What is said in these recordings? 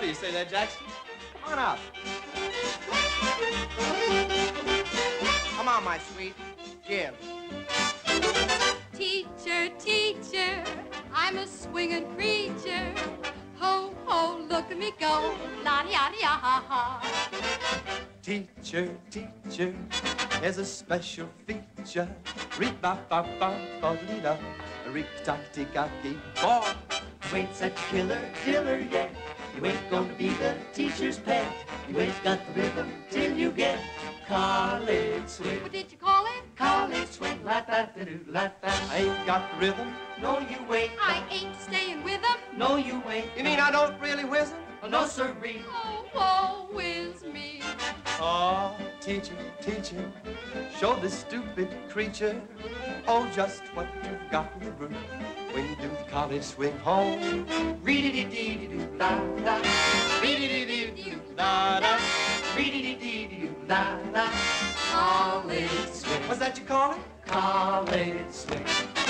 you say that, Jackson. Come on out. Come on, my sweet. Give. Teacher, teacher, I'm a swinging preacher. Ho, ho, look at me go. La-di-ya-di-ya-ha-ha. Teacher, teacher, there's a special feature. Reep-bop-bop-bop-bop-dee-da. Reep-tock-tee-cock-tee. Boy, You ain't such a killer yet. You ain't gonna be the teacher's pet. You ain't got the rhythm till you get college swing. What did you call it? College swing, la-da-da-doo, la-da. I ain't got the rhythm. No, you ain't. I ain't staying with them. No, you ain't. You mean I don't really whiz 'em? Oh, no, sirree. Oh, woe is me. Oh, teacher, teacher, show this stupid creature, oh, just what you've got in the brew when you do the college swing home. Reedy-dee-dee-dee-doo, la-da. Reedy-dee-dee-doo, da-da. Reedy-dee-dee-doo, la-da. College swing. What's that you call it? College swing.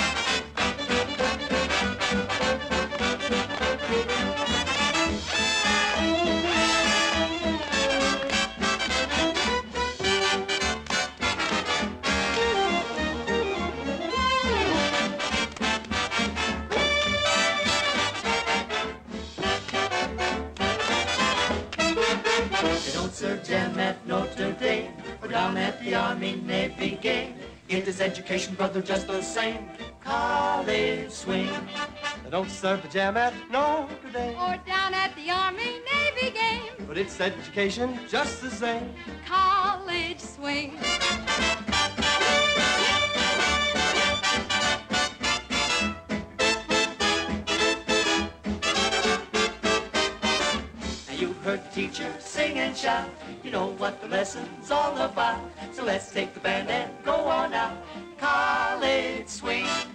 They don't serve jam at Notre Dame or down at the Army Navy game. It is education, brother, just the same. College swing. They don't serve the jam at Notre Dame, Or down at the Army Navy game. but it's education just the same. College swing. Now you've heard the teacher sing and shout. You know what the lesson's all about. So let's take the band and go on out. College swing.